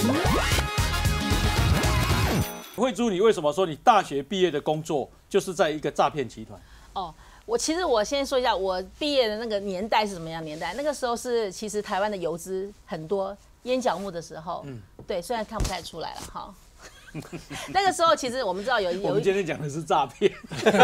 慧珠，你为什么说你大学毕业的工作就是在一个诈骗集团？ 哦，我先说一下，我毕业的那个年代是什么样的年代？那个时候是其实台湾的游资很多，烟角木的时候，对，虽然看不太出来了哈。那个时候其实我们知道有我们今天讲的是诈骗，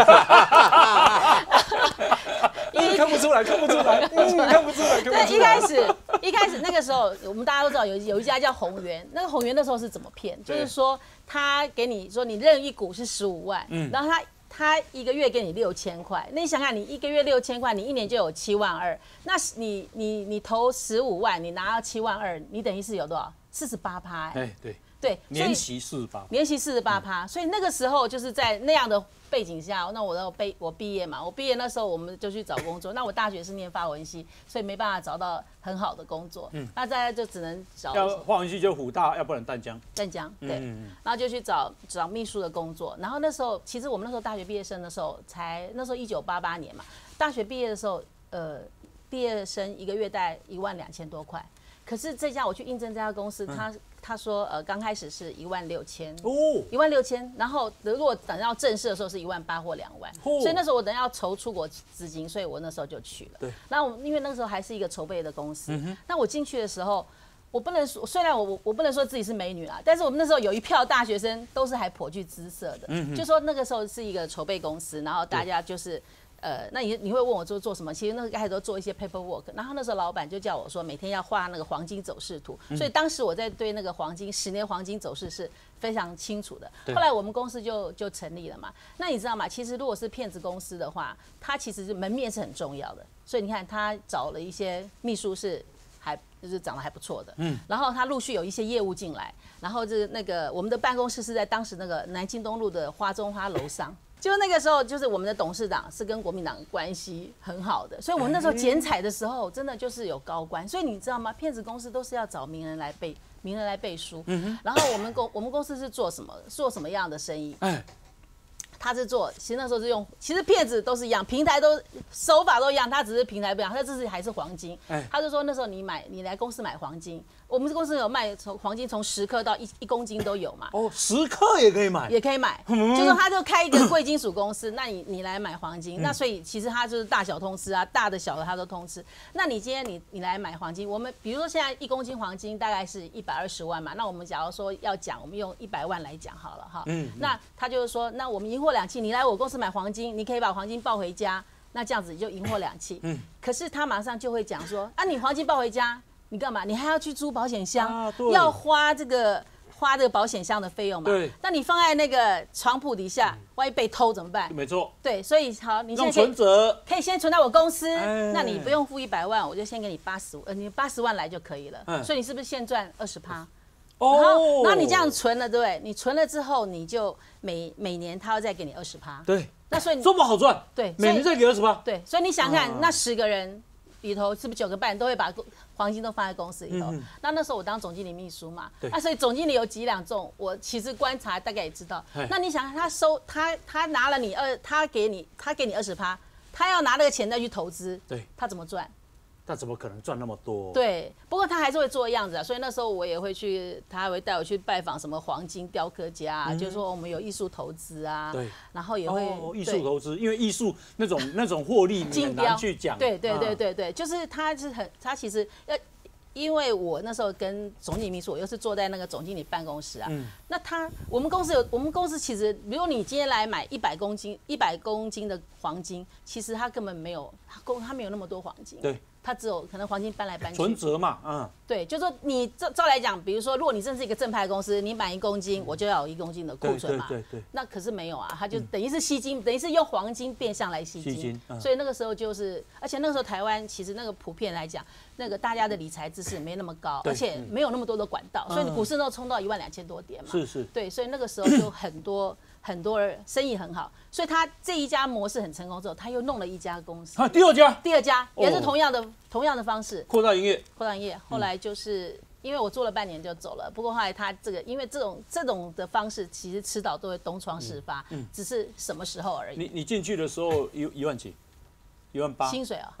看不出来，看不出来，看不出来。 对，一开始那个时候，我们大家都知道有一家叫宏源，那个宏源那时候是怎么骗？就是说他给你说你认一股是15万，然后他一个月给你6000块，那你想想，你一个月6000块，你一年就有7万2，那你投15万，你拿到7万2，你等于是有多少？48%。 哎，对。 对， 年息48%， 年息48%，所以那个时候就是在那样的背景下，那我毕业嘛，我毕业那时候我们就去找工作。那我大学是念法文系，所以没办法找到很好的工作，那再来就只能找法文系就辅大，要不然淡江。 淡江对，然后就去找秘书的工作。然后那时候其实我们那时候大学毕业生的时候那时候1988年嘛，大学毕业的时候，毕业生一个月大概12000多块。可是我去应征这家公司，他说刚开始是16000哦，16000，然后如果等到正式的时候是18000或2万，所以那时候我等要筹出国资金，所以我那时候就去了。 对， 那因为那个时候还是一个筹备的公司，那我进去的时候，我不能说，虽然我不能说自己是美女啦，但是我们那时候有一票大学生都是还颇具姿色的，就说那个时候是一个筹备公司，然后大家就是。那你会问我做什么？其实那个开始都做一些 paperwork， 然后那时候老板就叫我说每天要画那个黄金走势图，所以当时我在对那个10年黄金走势是非常清楚的。后来我们公司就成立了嘛。那你知道吗？其实如果是骗子公司的话，它其实门面是很重要的。所以你看，他找了一些秘书就是长得还不错的，然后他陆续有一些业务进来，然后我们的办公室是在当时那个南京东路的花中花楼上。就那个时候，就是我们的董事长是跟国民党关系很好的，所以我们那时候剪彩的时候，真的就是有高官。所以你知道吗？骗子公司都是要找名人来背书。然后我们公司是做什么样的生意？他是做，其实那时候是用，其实骗子都是一样，平台都手法都一样，他只是平台不一样，他这是还是黄金。他就说那时候你来公司买黄金，我们公司有卖黄金从10克到1公斤都有嘛。 哦，10克也可以买， 也可以买，就是他就开一个贵金属公司，那你来买黄金，那所以其实他就是大小通吃啊，大的小的他都通吃。那你今天你来买黄金，我们比如说现在1公斤黄金大概是120万嘛，那我们假如说要讲，我们用100万来讲好了哈。那他就是说，那我们赢货2期，你来我公司买黄金，你可以把黄金抱回家，那这样子就赢货2期。可是他马上就会讲说，啊，你黄金抱回家，你干嘛？你还要去租保险箱，要花这个保险箱的费用嘛？对。那你放在那个床铺底下，万一被偷怎么办？ 没错。 对，所以好，你现在可以先存到我公司，那你不用付100万，我就先给你你80万来就可以了。所以你是不是现赚20%？哦。然后你这样存了，对不对？你存了之后，你就每年他要再给你20%。对。那所以这么好赚？ 对， 每年再给20%。 对，所以你想看那10个人里头，是不是9个半都会把黄金都放在公司里头？那时候我当总经理秘书嘛，所以总经理有几两重，我其实观察大概也知道。那你想他拿了他给你20%，他要拿那个钱再去投资，对，他怎么赚？ 他怎么可能赚那么多？ 对，不过他还是会做样子啊，所以那时候我也会去，他还会带我去拜访什么黄金雕刻家啊，就是说我们有艺术投资啊，对，然后也会艺术投资，因为艺术那种获利你很难去讲， 对，就是他其实因为我那时候跟总经理秘书，我又是坐在那个总经理办公室啊。那我们公司其实，比如你今天来买100公斤的黄金，其实他根本没有，他没有那么多黄金。对。他只有可能黄金搬来搬去， 存折嘛， 对，就是说你照来讲，比如说，如果你真是一个正派公司，你买1公斤，我就要有1公斤的库存嘛，对。那可是没有啊，他就等于是吸金，等于是用黄金变相来吸金，所以那个时候就是，而且那个时候台湾其实那个普遍来讲，那个大家的理财知识没那么高，而且没有那么多的管道，所以你股市都冲到12000多点嘛，是，对，所以那个时候就很多人生意很好，所以他这一家模式很成功之后，他又弄了一家公司， 第二家也是同样的方式扩大营业， 后来就是因为我做了半年就走了，不过后来他因为这种的方式，其实迟早都会东窗事发，只是什么时候而已。 你进去的时候1万几，1万8， 薪水啊，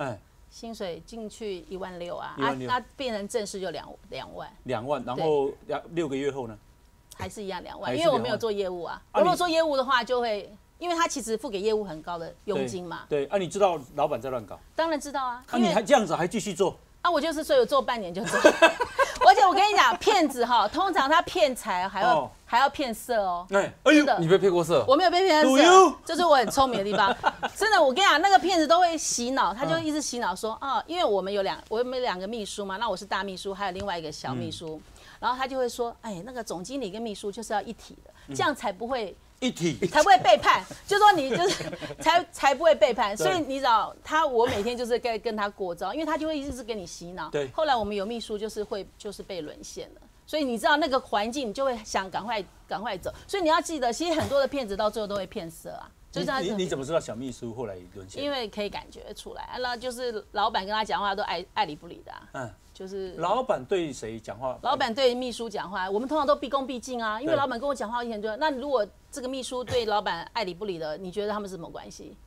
薪水进去16000啊， 16000 那变成正式就2万 ，2万，然后6个月后呢？ 还是一样2万， 还是因为我 2万没有做业务啊。 啊我如果做业务的话，就会，因为他其实付给业务很高的佣金嘛。 对，啊，你知道老板在乱搞， 当然知道啊， 啊，你还这样子还继续做？ 啊，我就是所以我做半年就走。而且我跟你讲，骗子哈，通常他骗财还要骗色哦。 哎真的， 你被骗过色？ 我没有被骗 Do 色 you？， 这是我很聪明的地方。真的，我跟你讲，那个骗子都会洗脑，他就一直洗脑说啊，因为我们有2个秘书嘛，那我是大秘书，还有另外一个小秘书，然后他就会说，哎，那个总经理跟秘书就是要一体的，这样才不会。 一体才不会背叛，就说你就是才不会背叛，所以你知道我每天就是跟他过招，因为他就会一直跟你洗脑。 对， 后来我们有秘书就是被沦陷了，所以你知道那个环境，你就会想赶快走。所以你要记得，其实很多的骗子到最后都会骗色啊。就是你怎么知道小秘书后来沦陷？ 因为可以感觉出来，那就是老板跟他讲话都爱理不理的啊。就是老板对谁讲话？ 老板对秘书讲话，我们通常都毕恭毕敬啊，因为老板跟我讲话以前就那如果这个秘书对老板爱理不理的，你觉得他们是什么关系？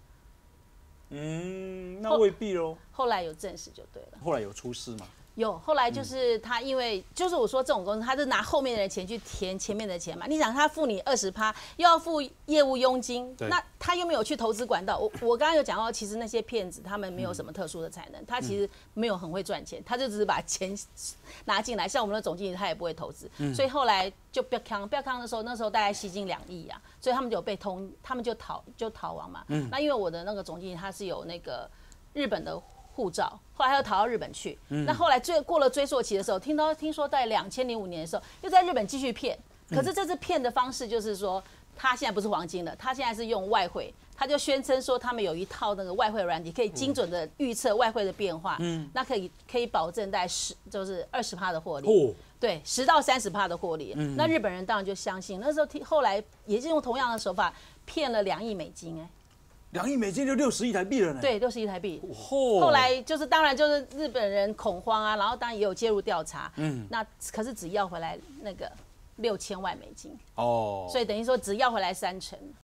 那未必喽。 后来有证实就对了。 后来有出事吗？ 有，后来就是他，因为就是我说这种公司，他是拿后面的人钱去填前面的钱嘛。你想他付你20%，又要付业务佣金，那他又没有去投资管道。我刚刚有讲到，其实那些骗子他们没有什么特殊的才能，他其实没有很会赚钱，他就只是把钱拿进来。像我们的总经理，他也不会投资，所以后来就不要康的时候，那时候大概吸金2亿啊，所以他们就有被他们就逃亡嘛。那因为我的那个总经理他是有那个日本的护照，后来他又逃到日本去。那后来过了追溯期的时候，听说在2005年的时候，又在日本继续骗。可是这次骗的方式就是说，他现在不是黄金了，他现在是用外汇，他就宣称说他们有一套那个外汇软体，可以精准的预测外汇的变化。那可以保证在就是20%的获利。对，10到30%的获利。那日本人当然就相信，那时候后来也是用同样的手法骗了2亿美金 2亿美金就60亿台币了呢。 对，60亿台币。后来就是当然就是日本人恐慌啊，然后当然也有介入调查。那可是只要回来那个6000万美金。所以等于说只要回来30%。